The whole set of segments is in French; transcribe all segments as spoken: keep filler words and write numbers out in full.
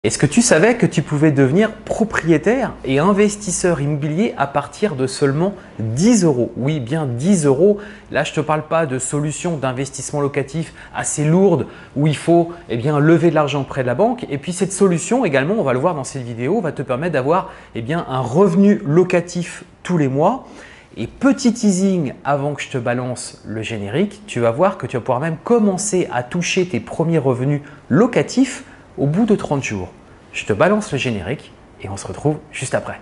Est-ce que tu savais que tu pouvais devenir propriétaire et investisseur immobilier à partir de seulement dix euros? Oui, bien dix euros. Là, je ne te parle pas de solutions d'investissement locatif assez lourdes où il faut eh bien, lever de l'argent auprès de la banque. Et puis cette solution également, on va le voir dans cette vidéo, va te permettre d'avoir eh bien, un revenu locatif tous les mois. Et petit teasing avant que je te balance le générique, tu vas voir que tu vas pouvoir même commencer à toucher tes premiers revenus locatifs au bout de trente jours. Je te balance le générique et on se retrouve juste après.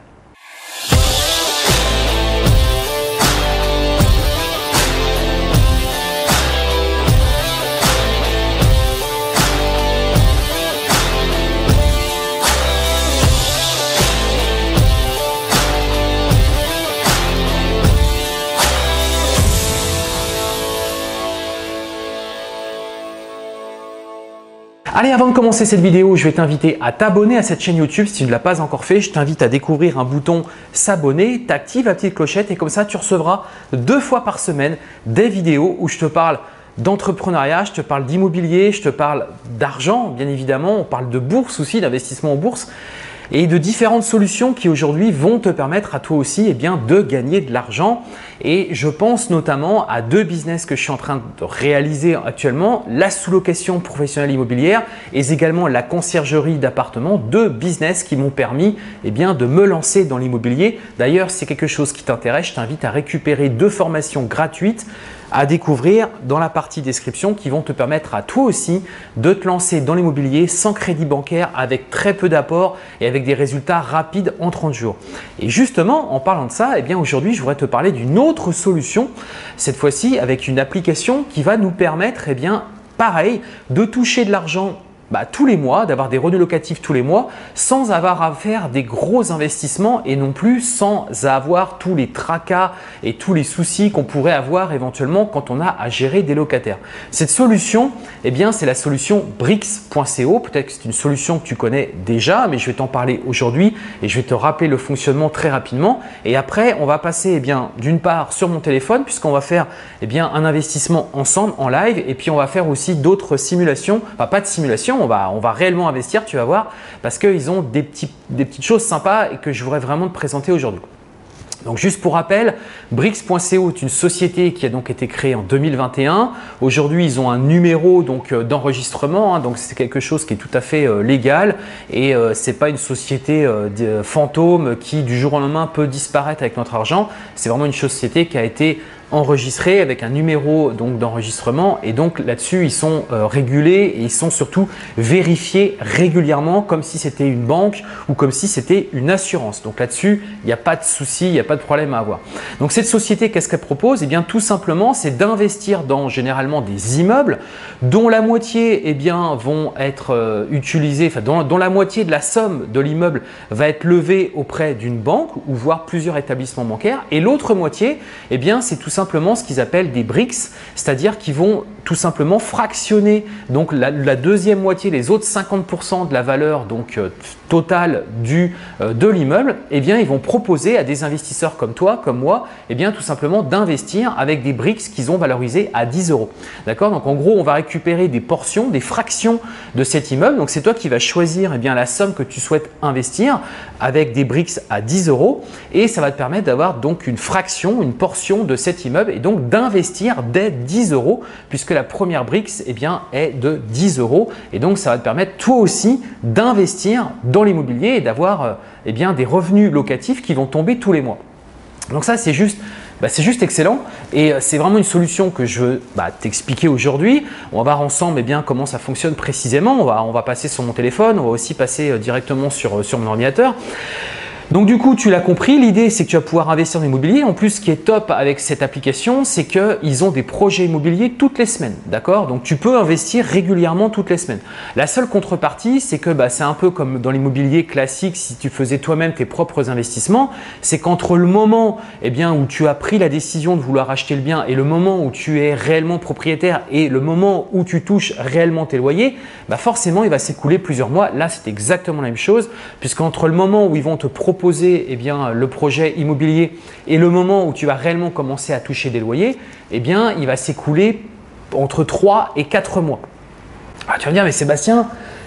Allez, avant de commencer cette vidéo, je vais t'inviter à t'abonner à cette chaîne YouTube. Si tu ne l'as pas encore fait, je t'invite à découvrir un bouton s'abonner, tu actives la petite clochette et comme ça, tu recevras deux fois par semaine des vidéos où je te parle d'entrepreneuriat, je te parle d'immobilier, je te parle d'argent, bien évidemment, on parle de bourse aussi, d'investissement en bourse et de différentes solutions qui aujourd'hui vont te permettre à toi aussi eh bien, de gagner de l'argent. Et je pense notamment à deux business que je suis en train de réaliser actuellement, la sous-location professionnelle immobilière et également la conciergerie d'appartements, deux business qui m'ont permis eh bien, de me lancer dans l'immobilier. D'ailleurs, si c'est quelque chose qui t'intéresse, je t'invite à récupérer deux formations gratuites à découvrir dans la partie description qui vont te permettre à toi aussi de te lancer dans l'immobilier sans crédit bancaire avec très peu d'apports et avec des résultats rapides en trente jours. Et justement, en parlant de ça, eh bien aujourd'hui, je voudrais te parler d'une autre solution, cette fois-ci avec une application qui va nous permettre, eh bien, pareil, de toucher de l'argent Bah, tous les mois, d'avoir des revenus locatifs tous les mois sans avoir à faire des gros investissements et non plus sans avoir tous les tracas et tous les soucis qu'on pourrait avoir éventuellement quand on a à gérer des locataires. Cette solution, eh bien, c'est la solution brix point co. Peut-être que c'est une solution que tu connais déjà, mais je vais t'en parler aujourd'hui et je vais te rappeler le fonctionnement très rapidement. Et après, on va passer eh bien, d'une part sur mon téléphone puisqu'on va faire eh bien, un investissement ensemble en live et puis on va faire aussi d'autres simulations, enfin pas de simulation. On va, on va réellement investir, tu vas voir, parce qu'ils ont des, petits, des petites choses sympas et que je voudrais vraiment te présenter aujourd'hui. Donc juste pour rappel, brix point co est une société qui a donc été créée en deux mille vingt et un. Aujourd'hui, ils ont un numéro donc d'enregistrement, hein, donc c'est quelque chose qui est tout à fait euh, légal et euh, c'est pas une société euh, de, fantôme qui du jour au lendemain peut disparaître avec notre argent. C'est vraiment une société qui a été enregistrés avec un numéro donc d'enregistrement et donc là-dessus ils sont euh, régulés et ils sont surtout vérifiés régulièrement comme si c'était une banque ou comme si c'était une assurance. Donc là-dessus il n'y a pas de souci, il n'y a pas de problème à avoir. Donc cette société, qu'est-ce qu'elle propose? Eh bien tout simplement c'est d'investir dans généralement des immeubles dont la moitié eh bien, vont être euh, utilisés, enfin dont, dont la moitié de la somme de l'immeuble va être levée auprès d'une banque ou voire plusieurs établissements bancaires et l'autre moitié eh bien c'est tout simplement ce qu'ils appellent des brix, c'est-à-dire qu'ils vont tout simplement fractionner donc la, la deuxième moitié, les autres cinquante pour cent de la valeur donc euh, totale du, euh, de l'immeuble, eh bien ils vont proposer à des investisseurs comme toi, comme moi, eh bien tout simplement d'investir avec des brix qu'ils ont valorisés à dix euros. D'accord? Donc en gros, on va récupérer des portions, des fractions de cet immeuble. Donc c'est toi qui vas choisir eh bien, la somme que tu souhaites investir avec des brix à dix euros et ça va te permettre d'avoir donc une fraction, une portion de cet immeuble et donc d'investir dès dix euros puisque la première brix eh bien, est de dix euros et donc ça va te permettre toi aussi d'investir dans l'immobilier et d'avoir euh, eh bien, des revenus locatifs qui vont tomber tous les mois. Donc ça c'est juste Bah, c'est juste excellent et c'est vraiment une solution que je veux bah, t'expliquer aujourd'hui. On va voir ensemble eh bien, comment ça fonctionne précisément. On va, on va passer sur mon téléphone, on va aussi passer directement sur, sur mon ordinateur. Donc du coup, tu l'as compris, l'idée c'est que tu vas pouvoir investir dans l'immobilier. En plus, ce qui est top avec cette application, c'est qu'ils ont des projets immobiliers toutes les semaines, d'accord? Donc tu peux investir régulièrement toutes les semaines. La seule contrepartie, c'est que bah, c'est un peu comme dans l'immobilier classique, si tu faisais toi-même tes propres investissements, c'est qu'entre le moment eh bien, où tu as pris la décision de vouloir acheter le bien et le moment où tu es réellement propriétaire et le moment où tu touches réellement tes loyers, bah forcément il va s'écouler plusieurs mois. Là, c'est exactement la même chose, puisqu'entre le moment où ils vont te proposer eh bien, le projet immobilier et le moment où tu vas réellement commencer à toucher des loyers, eh bien, il va s'écouler entre trois et quatre mois. Ah, tu vas me dire, mais Sébastien,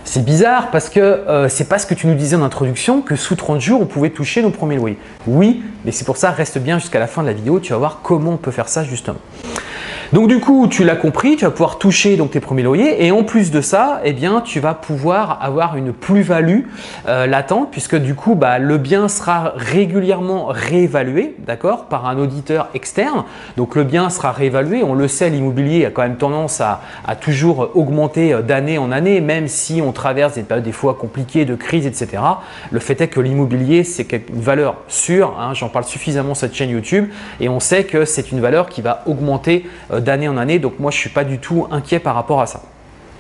C'est bizarre parce que euh, c'est pas ce que tu nous disais en introduction que sous trente jours, on pouvait toucher nos premiers loyers. Oui, mais c'est pour ça, reste bien jusqu'à la fin de la vidéo, tu vas voir comment on peut faire ça justement. Donc du coup, tu l'as compris, tu vas pouvoir toucher donc tes premiers loyers et en plus de ça, eh bien, tu vas pouvoir avoir une plus-value euh, latente puisque du coup, bah, le bien sera régulièrement réévalué, d'accord, par un auditeur externe. Donc le bien sera réévalué. On le sait, l'immobilier a quand même tendance à, à toujours augmenter d'année en année, même si on traverse des périodes des fois compliquées de crise, et cetera. Le fait est que l'immobilier, c'est une valeur sûre. Hein, j'en parle suffisamment sur cette chaîne YouTube et on sait que c'est une valeur qui va augmenter euh, d'année en année, donc moi je ne suis pas du tout inquiet par rapport à ça.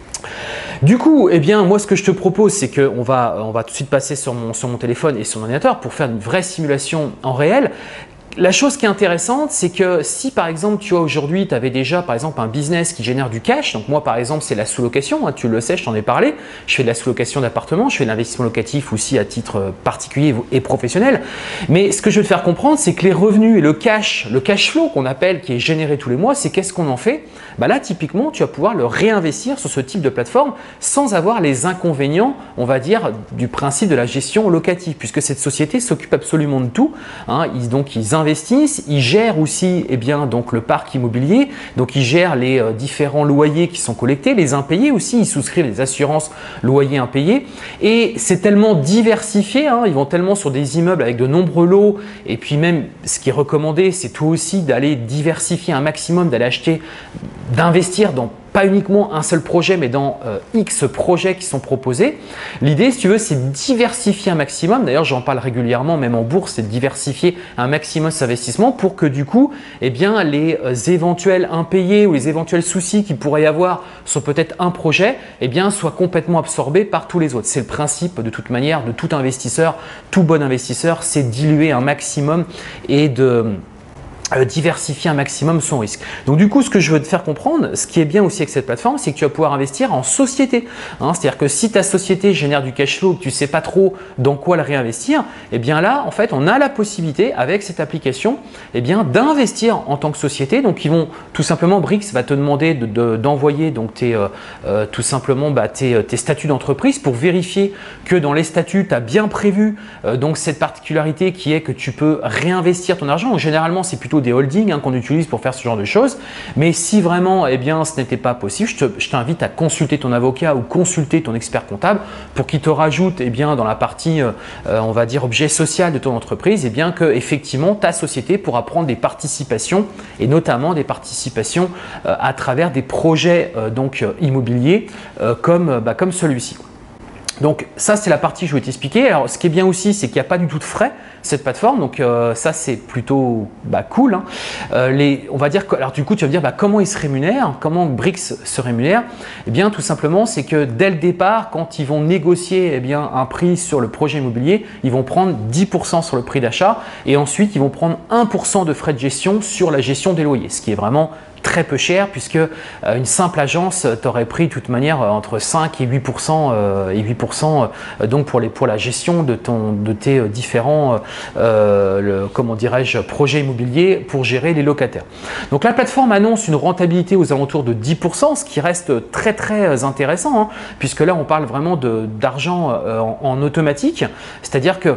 Du coup, eh bien, moi ce que je te propose, c'est qu'on va, on va tout de suite passer sur mon, sur mon téléphone et sur mon ordinateur pour faire une vraie simulation en réel. La chose qui est intéressante, c'est que si par exemple, tu vois aujourd'hui, tu avais déjà par exemple un business qui génère du cash, donc moi par exemple, c'est la sous-location, hein, tu le sais, je t'en ai parlé, je fais de la sous-location d'appartements, je fais de l'investissement locatif aussi à titre particulier et professionnel. Mais ce que je veux te faire comprendre, c'est que les revenus et le cash, le cash flow qu'on appelle, qui est généré tous les mois, c'est qu'est-ce qu'on en fait? Bah là, typiquement, tu vas pouvoir le réinvestir sur ce type de plateforme sans avoir les inconvénients, on va dire, du principe de la gestion locative, puisque cette société s'occupe absolument de tout. Hein, ils, donc, ils investissent, ils gèrent aussi eh bien, donc, le parc immobilier, donc ils gèrent les euh, différents loyers qui sont collectés, les impayés aussi, ils souscrivent les assurances loyers impayés et c'est tellement diversifié, hein, ils vont tellement sur des immeubles avec de nombreux lots et puis même ce qui est recommandé, c'est toi aussi d'aller diversifier un maximum, d'aller acheter, d'investir dans pas uniquement un seul projet, mais dans euh, X projets qui sont proposés. L'idée, si tu veux, c'est de diversifier un maximum. D'ailleurs, j'en parle régulièrement, même en bourse, c'est de diversifier un maximum ses investissements pour que du coup, eh bien, les euh, éventuels impayés ou les éventuels soucis qu'il pourrait y avoir sur peut-être un projet, eh bien, soient complètement absorbés par tous les autres. C'est le principe de toute manière de tout investisseur, tout bon investisseur, c'est diluer un maximum et de diversifier un maximum son risque. Donc du coup, ce que je veux te faire comprendre, ce qui est bien aussi avec cette plateforme, c'est que tu vas pouvoir investir en société. Hein, c'est-à-dire que si ta société génère du cash flow, que tu ne sais pas trop dans quoi le réinvestir, eh bien là, en fait, on a la possibilité avec cette application eh bien, d'investir en tant que société. Donc ils vont tout simplement, Brix va te demander de, de, d'envoyer donc tes, euh, euh, tout simplement bah, tes, tes statuts d'entreprise pour vérifier que dans les statuts, tu as bien prévu euh, donc cette particularité qui est que tu peux réinvestir ton argent. Donc, généralement, c'est plutôt des holdings hein, qu'on utilise pour faire ce genre de choses. Mais si vraiment eh bien, ce n'était pas possible, je, te, je t'invite à consulter ton avocat ou consulter ton expert comptable pour qu'il te rajoute eh bien, dans la partie, euh, on va dire, objet social de ton entreprise, eh bien, que effectivement ta société pourra prendre des participations et notamment des participations euh, à travers des projets euh, donc, euh, immobiliers euh, comme, bah, comme celui-ci. Donc ça, c'est la partie que je vais t'expliquer. Alors ce qui est bien aussi, c'est qu'il n'y a pas du tout de frais cette plateforme, donc euh, ça c'est plutôt bah, cool. Hein. Euh, les, on va dire que, alors du coup tu vas me dire bah, comment ils se rémunèrent, comment Brix se rémunère. Eh bien tout simplement c'est que dès le départ, quand ils vont négocier eh bien, un prix sur le projet immobilier, ils vont prendre dix pour cent sur le prix d'achat et ensuite ils vont prendre un pour cent de frais de gestion sur la gestion des loyers, ce qui est vraiment très peu cher puisque euh, une simple agence t'aurait pris de toute manière euh, entre cinq et huit pour cent euh, et huit pour cent euh, donc pour, les, pour la gestion de, ton, de tes euh, différents euh, le, comment dirais-je projets immobiliers pour gérer les locataires. Donc la plateforme annonce une rentabilité aux alentours de dix pour cent, ce qui reste très très intéressant hein, puisque là on parle vraiment de, d'argent euh, en, en automatique, c'est-à-dire que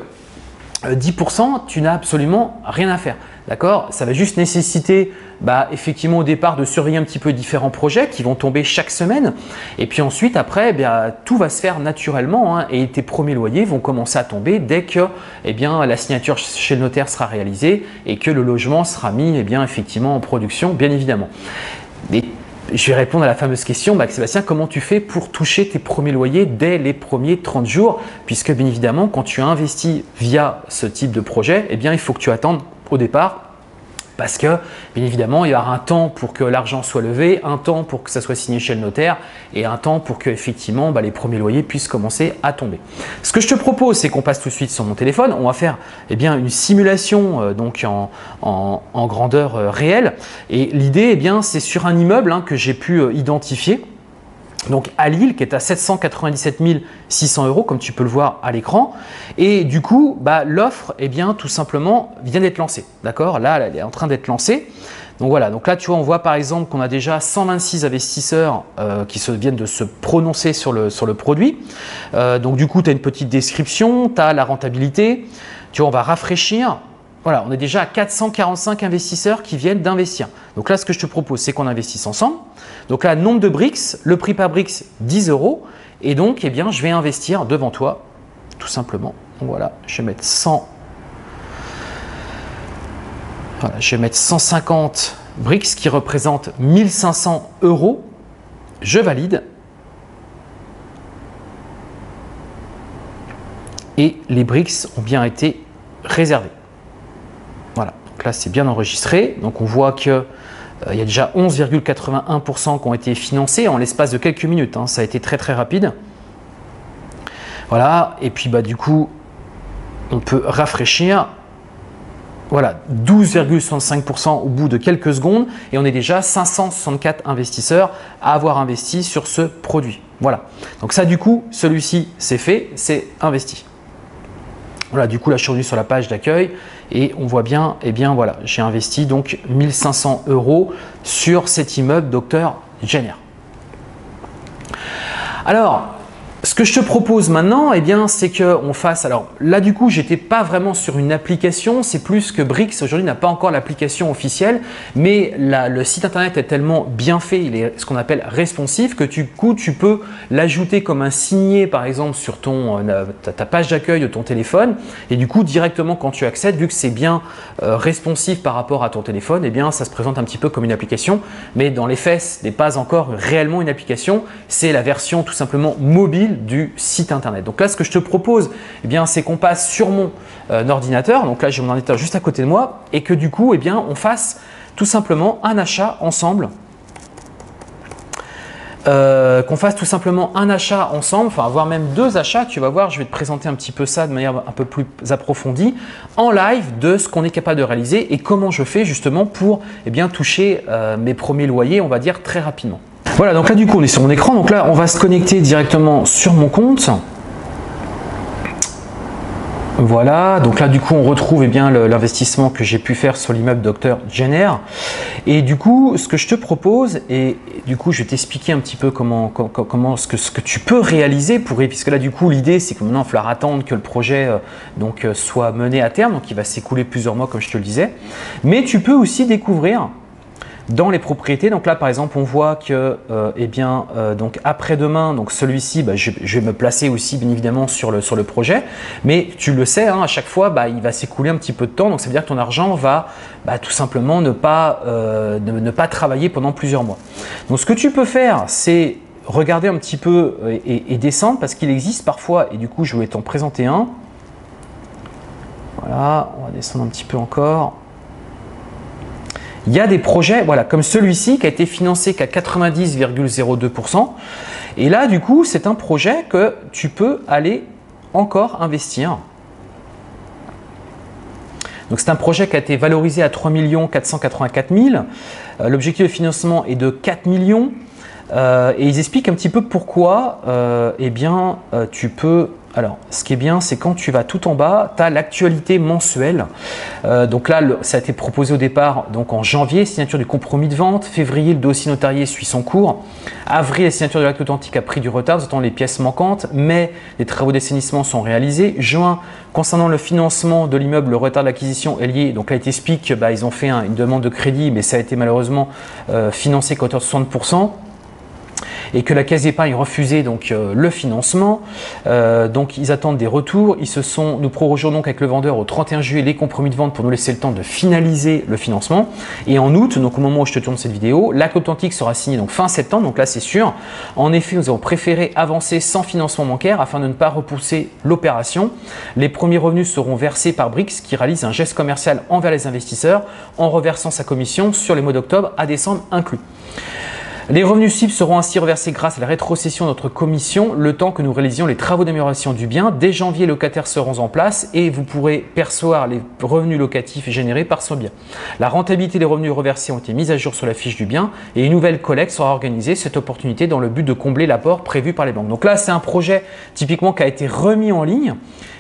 dix pour cent, tu n'as absolument rien à faire. D'accord? Ça va juste nécessiter bah, effectivement au départ de surveiller un petit peu différents projets qui vont tomber chaque semaine. Et puis ensuite, après, eh bien, tout va se faire naturellement hein, et tes premiers loyers vont commencer à tomber dès que eh bien, la signature chez le notaire sera réalisée et que le logement sera mis eh bien, effectivement en production, bien évidemment. Et je vais répondre à la fameuse question, bah, Sébastien, comment tu fais pour toucher tes premiers loyers dès les premiers trente jours? Puisque bien évidemment, quand tu investis via ce type de projet, eh bien, il faut que tu attendes au départ parce que bien évidemment, il y aura un temps pour que l'argent soit levé, un temps pour que ça soit signé chez le notaire et un temps pour que effectivement bah, les premiers loyers puissent commencer à tomber. Ce que je te propose, c'est qu'on passe tout de suite sur mon téléphone. On va faire eh bien, une simulation euh, donc en, en, en grandeur euh, réelle. Et l'idée, eh bien, c'est sur un immeuble hein, que j'ai pu euh, identifier. Donc à Lille, qui est à sept cent quatre-vingt-dix-sept mille six cents euros, comme tu peux le voir à l'écran. Et du coup, bah, l'offre, eh bien, tout simplement, vient d'être lancée. D'accord? Là, elle est en train d'être lancée. Donc voilà, donc là tu vois, on voit par exemple qu'on a déjà cent vingt-six investisseurs euh, qui se, viennent de se prononcer sur le, sur le produit. Euh, donc du coup, tu as une petite description, tu as la rentabilité. Tu vois, on va rafraîchir. Voilà, on est déjà à quatre cent quarante-cinq investisseurs qui viennent d'investir. Donc là, ce que je te propose, c'est qu'on investisse ensemble. Donc là, nombre de briques, le prix par briques, dix euros. Et donc, eh bien, je vais investir devant toi, tout simplement. Donc voilà, je vais mettre cent. Voilà, je vais mettre cent cinquante briques qui représentent mille cinq cents euros. Je valide. Et les briques ont bien été réservées. Voilà, donc là c'est bien enregistré. Donc on voit qu'il euh, y a déjà onze virgule quatre-vingt-un pour cent qui ont été financés en l'espace de quelques minutes. Hein. Ça a été très très rapide. Voilà, et puis bah, du coup, on peut rafraîchir. Voilà, douze virgule soixante-cinq pour cent au bout de quelques secondes et on est déjà cinq cent soixante-quatre investisseurs à avoir investi sur ce produit. Voilà, donc ça du coup, celui-ci c'est fait, c'est investi. Voilà, du coup là je suis revenu sur la page d'accueil et on voit bien, eh bien voilà, j'ai investi donc mille cinq cents euros sur cet immeuble Docteur Jenner. Alors, ce que je te propose maintenant, eh bien, c'est qu'on fasse… Alors là, du coup, je n'étais pas vraiment sur une application. C'est plus que Brix, aujourd'hui, n'a pas encore l'application officielle. Mais la, le site internet est tellement bien fait, il est ce qu'on appelle responsive, que du coup, tu peux l'ajouter comme un signet, par exemple, sur ton, euh, ta, ta page d'accueil de ton téléphone. Et du coup, directement, quand tu accèdes, vu que c'est bien euh, responsive par rapport à ton téléphone, eh bien, ça se présente un petit peu comme une application. Mais dans les faits, ce n'est pas encore réellement une application. C'est la version tout simplement mobile du site internet. Donc là, ce que je te propose, eh bien, c'est qu'on passe sur mon euh, ordinateur. Donc là, j'ai mon ordinateur juste à côté de moi et que du coup, eh bien, on fasse tout simplement un achat ensemble. Euh, qu'on fasse tout simplement un achat ensemble, enfin voire même deux achats. Tu vas voir, je vais te présenter un petit peu ça de manière un peu plus approfondie en live de ce qu'on est capable de réaliser et comment je fais justement pour eh bien, toucher euh, mes premiers loyers, on va dire très rapidement. Voilà, donc là du coup on est sur mon écran, donc là on va se connecter directement sur mon compte. Voilà, donc là du coup on retrouve eh bien l'investissement que j'ai pu faire sur l'immeuble Docteur Jenner. Et du coup ce que je te propose, et du coup je vais t'expliquer un petit peu comment, comment, comment ce, que, ce que tu peux réaliser pour, puisque là du coup l'idée c'est que maintenant il va falloir attendre que le projet euh, donc, soit mené à terme, donc il va s'écouler plusieurs mois comme je te le disais. Mais tu peux aussi découvrir dans les propriétés, donc là par exemple on voit que euh, eh bien euh, donc après-demain, donc celui-ci bah, je, je vais me placer aussi bien évidemment sur le, sur le projet, mais tu le sais hein, à chaque fois bah, il va s'écouler un petit peu de temps, donc ça veut dire que ton argent va bah, tout simplement ne pas, euh, ne, ne pas travailler pendant plusieurs mois. Donc ce que tu peux faire c'est regarder un petit peu et, et descendre parce qu'il existe parfois, et du coup je vais t'en présenter un. Voilà, on va descendre un petit peu encore. Il y a des projets voilà, comme celui-ci qui a été financé qu'à quatre-vingt-dix virgule zéro deux pour cent. Et là, du coup, c'est un projet que tu peux aller encore investir. Donc, c'est un projet qui a été valorisé à trois millions quatre cent quatre-vingt-quatre mille. Euh, L'objectif de financement est de quatre millions. Euh, et ils expliquent un petit peu pourquoi euh, eh bien, euh, tu peux… Alors, ce qui est bien, c'est quand tu vas tout en bas, tu as l'actualité mensuelle. Euh, donc là, le, ça a été proposé au départ donc en janvier, signature du compromis de vente. Février, le dossier notarié suit son cours. Avril, la signature de l'acte authentique a pris du retard, nous attendons les pièces manquantes. Mai, les travaux d'assainissement sont réalisés. Juin, concernant le financement de l'immeuble, le retard d'acquisition est lié. Donc là, ils t'expliquent qu'ils bah, ont fait un, une demande de crédit, mais ça a été malheureusement euh, financé qu'à hauteur de soixante pour cent. Et que la Caisse d'épargne refusait donc euh, le financement. Euh, donc ils attendent des retours. Ils se sont, nous prorogeons donc avec le vendeur au trente et un juillet les compromis de vente pour nous laisser le temps de finaliser le financement. Et en août, donc au moment où je te tourne cette vidéo, l'acte authentique sera signé donc fin septembre. Donc là c'est sûr. En effet, nous avons préféré avancer sans financement bancaire afin de ne pas repousser l'opération. Les premiers revenus seront versés par Brix qui réalise un geste commercial envers les investisseurs en reversant sa commission sur les mois d'octobre à décembre inclus. Les revenus cibles seront ainsi reversés grâce à la rétrocession de notre commission le temps que nous réalisions les travaux d'amélioration du bien. Dès janvier, les locataires seront en place et vous pourrez percevoir les revenus locatifs générés par ce bien. La rentabilité des revenus reversés ont été mises à jour sur la fiche du bien et une nouvelle collecte sera organisée, cette opportunité dans le but de combler l'apport prévu par les banques. Donc là, c'est un projet typiquement qui a été remis en ligne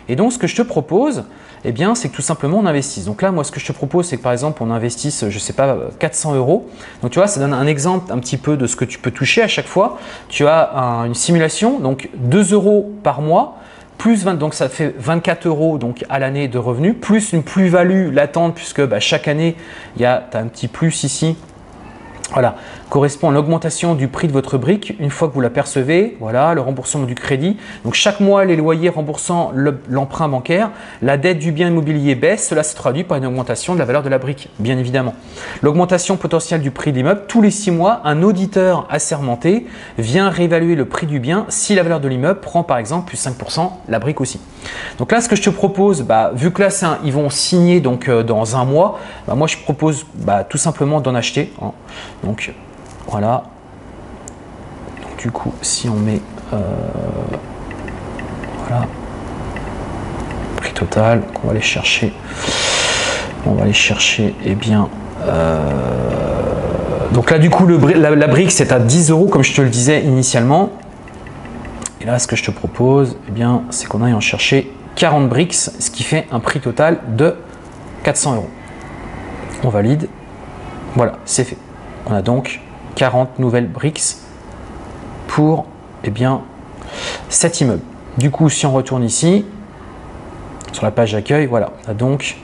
Et donc, ce que je te propose, eh bien, c'est que tout simplement on investisse. Donc là, moi, ce que je te propose, c'est que par exemple, on investisse, je sais pas, quatre cents euros. Donc tu vois, ça donne un exemple un petit peu de ce que tu peux toucher à chaque fois. Tu as un, une simulation, donc deux euros par mois, plus vingt, donc ça fait vingt-quatre euros donc à l'année de revenus, plus une plus-value latente puisque bah, chaque année, il y a as un petit plus ici. Voilà, correspond à l'augmentation du prix de votre brique une fois que vous la percevez. Voilà, le remboursement du crédit. Donc chaque mois, les loyers remboursant l'emprunt bancaire, la dette du bien immobilier baisse. Cela se traduit par une augmentation de la valeur de la brique, bien évidemment. L'augmentation potentielle du prix de l'immeuble. Tous les six mois, un auditeur assermenté vient réévaluer le prix du bien si la valeur de l'immeuble prend par exemple plus cinq pour cent, la brique aussi. Donc là, ce que je te propose, bah, vu que là, un, ils vont signer donc, euh, dans un mois, bah, moi je propose bah, tout simplement d'en acheter. Hein. Donc voilà, donc, du coup si on met euh, voilà, prix total, on va aller chercher, on va aller chercher, et eh bien euh, donc là du coup le, la, la brique c'est à dix euros comme je te le disais initialement, et là ce que je te propose, eh bien c'est qu'on aille en chercher quarante briques, ce qui fait un prix total de quatre cents euros. On valide, voilà, c'est fait. On a donc quarante nouvelles briques pour eh bien, cet immeuble. Du coup, si on retourne ici, sur la page d'accueil, voilà, on a donc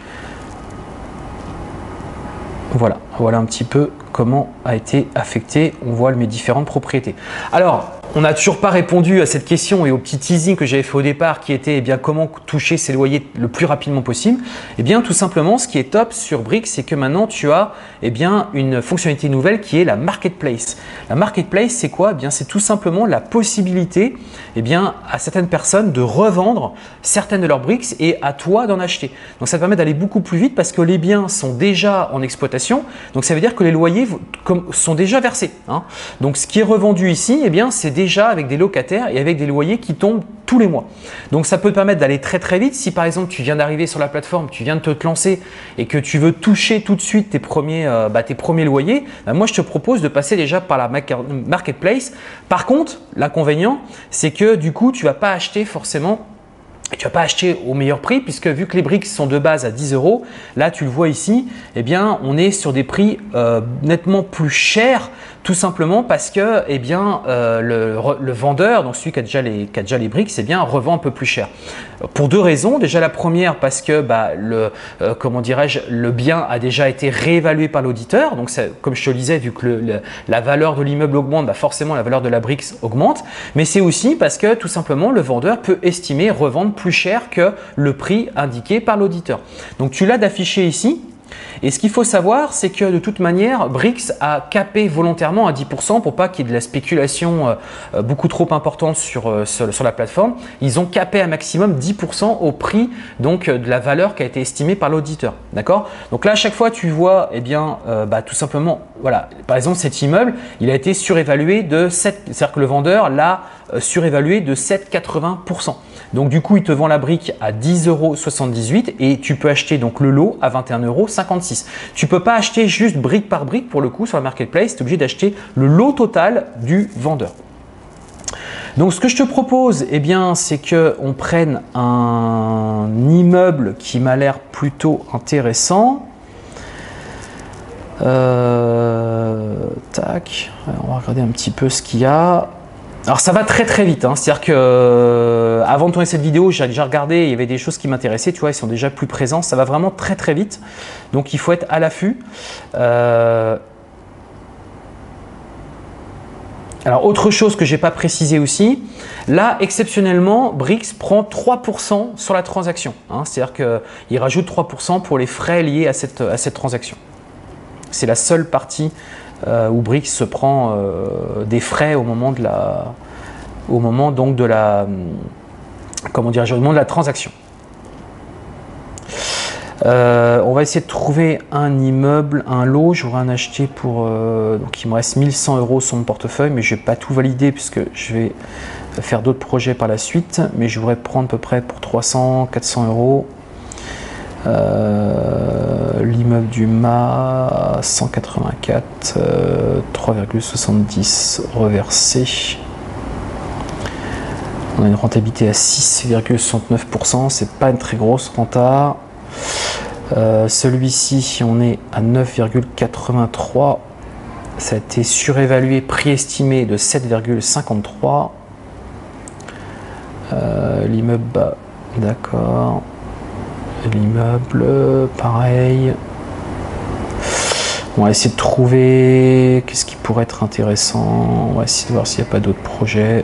voilà, voilà un petit peu comment a été affecté. On voit mes différentes propriétés. Alors, on n'a toujours pas répondu à cette question et au petit teasing que j'avais fait au départ qui était eh bien, comment toucher ses loyers le plus rapidement possible. Eh bien, tout simplement, ce qui est top sur Brick, c'est que maintenant tu as eh bien, une fonctionnalité nouvelle qui est la Marketplace. La Marketplace, c'est quoi? Eh bien, c'est tout simplement la possibilité eh bien, à certaines personnes de revendre certaines de leurs bricks et à toi d'en acheter. Donc, ça te permet d'aller beaucoup plus vite parce que les biens sont déjà en exploitation. Donc, ça veut dire que les loyers sont déjà versés. Hein. Donc, ce qui est revendu ici, eh bien, c'est déjà avec des locataires et avec des loyers qui tombent tous les mois. Donc, ça peut te permettre d'aller très très vite. Si par exemple, tu viens d'arriver sur la plateforme, tu viens de te lancer et que tu veux toucher tout de suite tes premiers, euh, bah, tes premiers loyers, bah, moi, je te propose de passer déjà par la Marketplace. Par contre, l'inconvénient, c'est que du coup, tu ne vas pas acheter forcément tu ne vas pas acheter au meilleur prix puisque vu que les briques sont de base à dix euros, là tu le vois ici, eh bien on est sur des prix euh, nettement plus chers tout simplement parce que eh bien, euh, le, le vendeur, donc celui qui a déjà les, qui a déjà les briques, eh bien, revend un peu plus cher. Pour deux raisons. Déjà la première parce que bah, le, euh, comment dirais-je, le bien a déjà été réévalué par l'auditeur. Donc ça, comme je te le disais, vu que le, le, la valeur de l'immeuble augmente, bah, forcément la valeur de la brique augmente. Mais c'est aussi parce que tout simplement le vendeur peut estimer revendre plus cher que le prix indiqué par l'auditeur. Donc tu l'as d'affiché ici. Et ce qu'il faut savoir, c'est que de toute manière, Brix a capé volontairement à dix pour cent pour pas qu'il y ait de la spéculation euh, beaucoup trop importante sur, euh, sur, sur la plateforme. Ils ont capé un maximum dix pour cent au prix donc, de la valeur qui a été estimée par l'auditeur. D'accord? Donc là, à chaque fois, tu vois, eh bien, euh, bah, tout simplement, voilà, par exemple, cet immeuble, il a été surévalué de sept, c'est-à-dire que le vendeur l'a euh, surévalué de sept virgule quatre-vingts pour cent. Donc du coup, il te vend la brique à dix euros soixante-dix-huit et tu peux acheter donc le lot à vingt et un euros cinquante-six. Tu ne peux pas acheter juste brique par brique pour le coup sur la Marketplace, tu es obligé d'acheter le lot total du vendeur. Donc ce que je te propose, eh bien, c'est qu'on prenne un immeuble qui m'a l'air plutôt intéressant. Euh, tac, on va regarder un petit peu ce qu'il y a. Alors ça va très très vite, hein. C'est-à-dire que euh, avant de tourner cette vidéo, j'ai déjà regardé, il y avait des choses qui m'intéressaient, tu vois, ils sont déjà plus présents, ça va vraiment très très vite. Donc il faut être à l'affût. Euh... Alors autre chose que je n'ai pas précisé aussi, là exceptionnellement, Brix prend trois pour cent sur la transaction. Hein. C'est-à-dire qu'il rajoute trois pour cent pour les frais liés à cette, à cette transaction. C'est la seule partie Euh, où Brix se prend euh, des frais au moment de la, au moment donc de la, comment dire, au moment de la transaction. Euh, on va essayer de trouver un immeuble, un lot. Je voudrais en acheter pour, euh, donc il me reste mille cent euros sur mon portefeuille, mais je vais pas tout valider puisque je vais faire d'autres projets par la suite. Mais je voudrais prendre à peu près pour trois cents, quatre cents euros. Euh, l'immeuble du M A cent quatre-vingt-quatre, euh, trois virgule soixante-dix reversé. On a une rentabilité à six virgule soixante-neuf pour cent, c'est pas une très grosse renta. Euh, Celui-ci, on est à neuf virgule quatre-vingt-trois. Ça a été surévalué, prix estimé de sept virgule cinquante-trois. Euh, L'immeuble bas, d'accord. L'immeuble, pareil. On va essayer de trouver qu'est-ce qui pourrait être intéressant. On va essayer de voir s'il n'y a pas d'autres projets.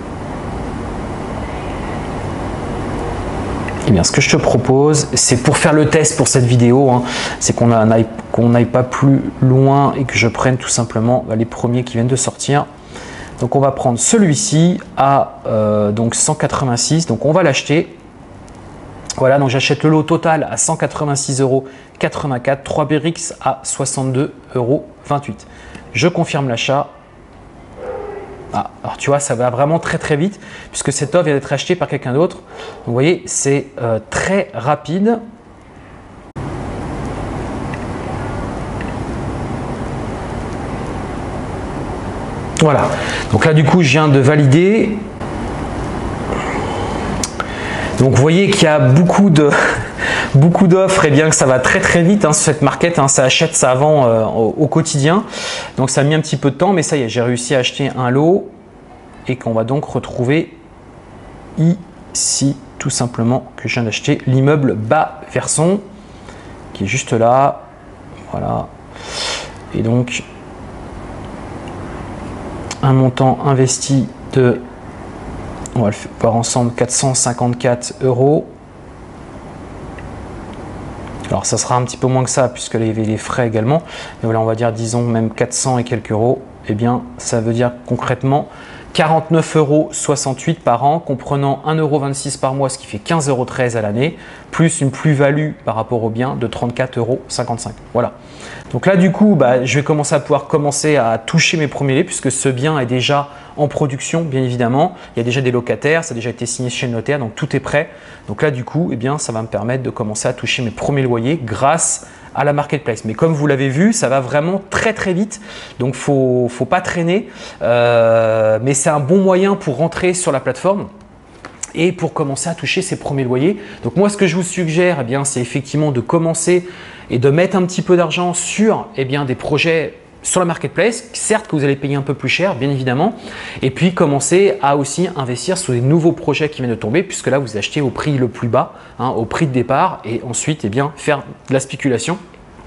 Eh bien, ce que je te propose, c'est pour faire le test pour cette vidéo, hein, c'est qu'on n'aille qu'on n'aille pas plus loin et que je prenne tout simplement bah, les premiers qui viennent de sortir. Donc, on va prendre celui-ci à euh, donc cent quatre-vingt-six. Donc, on va l'acheter. Voilà, donc j'achète le lot total à cent quatre-vingt-six euros quatre-vingt-quatre, trois B R I C S à soixante-deux euros vingt-huit. Je confirme l'achat. Ah, alors tu vois, ça va vraiment très très vite puisque cette offre vient d'être achetée par quelqu'un d'autre. Vous voyez, c'est euh, très rapide. Voilà, donc là du coup, je viens de valider. Donc vous voyez qu'il y a beaucoup de beaucoup d'offres et bien que ça va très très vite hein, sur cette market, hein, ça achète, ça vend euh, au, au quotidien. Donc ça a mis un petit peu de temps, mais ça y est, j'ai réussi à acheter un lot et qu'on va donc retrouver ici tout simplement que je viens d'acheter l'immeuble bas Verson qui est juste là. Voilà. Et donc un montant investi de, on va le voir ensemble, quatre cent cinquante-quatre euros. Alors ça sera un petit peu moins que ça puisque il y avait les frais également. Mais voilà, on va dire disons même quatre cents et quelques euros. Eh bien, ça veut dire concrètement quarante-neuf euros soixante-huit par an, comprenant un euro vingt-six par mois, ce qui fait quinze euros treize à l'année, plus une plus-value par rapport au bien de trente-quatre euros cinquante-cinq. Voilà. Donc là, du coup, bah, je vais commencer à pouvoir commencer à toucher mes premiers lots puisque ce bien est déjà en production, bien évidemment. Il y a déjà des locataires, ça a déjà été signé chez le notaire, donc tout est prêt. Donc là, du coup, eh bien, ça va me permettre de commencer à toucher mes premiers loyers grâce à la marketplace. Mais comme vous l'avez vu, ça va vraiment très très vite, donc faut faut pas traîner. Euh, mais c'est un bon moyen pour rentrer sur la plateforme et pour commencer à toucher ses premiers loyers. Donc moi, ce que je vous suggère, eh bien, c'est effectivement de commencer et de mettre un petit peu d'argent sur eh bien, des projets sur la marketplace, certes que vous allez payer un peu plus cher, bien évidemment, et puis commencer à aussi investir sur des nouveaux projets qui viennent de tomber, puisque là vous achetez au prix le plus bas, hein, au prix de départ, et ensuite eh bien, faire de la spéculation.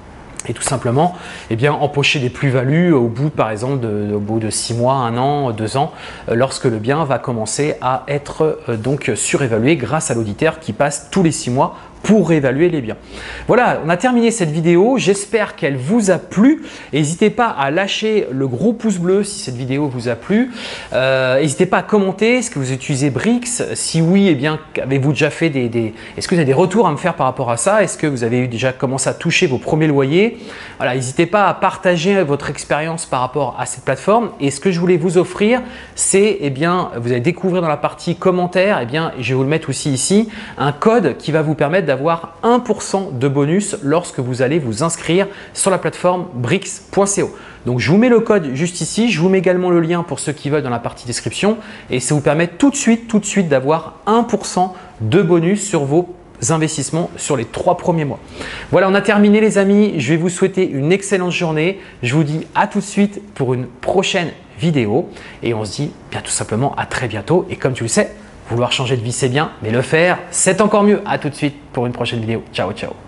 Et tout simplement, eh bien, empocher des plus-values au bout, par exemple, de, au bout de six mois, un an, deux ans, euh, lorsque le bien va commencer à être euh, donc surévalué grâce à l'auditeur qui passe tous les six mois pour évaluer les biens. Voilà, on a terminé cette vidéo. J'espère qu'elle vous a plu. N'hésitez pas à lâcher le gros pouce bleu si cette vidéo vous a plu. Euh, N'hésitez pas à commenter. Est-ce que vous utilisez B R I C S? Si oui, eh bien, avez-vous déjà fait des… des... Est-ce que vous avez des retours à me faire par rapport à ça? Est-ce que vous avez déjà commencé à toucher vos premiers loyers? Voilà, n'hésitez pas à partager votre expérience par rapport à cette plateforme. Et ce que je voulais vous offrir, c'est, eh bien, vous allez découvrir dans la partie commentaires, eh bien, je vais vous le mettre aussi ici, un code qui va vous permettre d'avoir un pour cent de bonus lorsque vous allez vous inscrire sur la plateforme brix point co. Donc, je vous mets le code juste ici. Je vous mets également le lien pour ceux qui veulent dans la partie description et ça vous permet tout de suite, tout de suite d'avoir un pour cent de bonus sur vos investissements sur les trois premiers mois. Voilà, on a terminé les amis. Je vais vous souhaiter une excellente journée. Je vous dis à tout de suite pour une prochaine vidéo et on se dit bien tout simplement à très bientôt. Et comme tu le sais, vouloir changer de vie, c'est bien, mais le faire, c'est encore mieux. À tout de suite pour une prochaine vidéo. Ciao, ciao.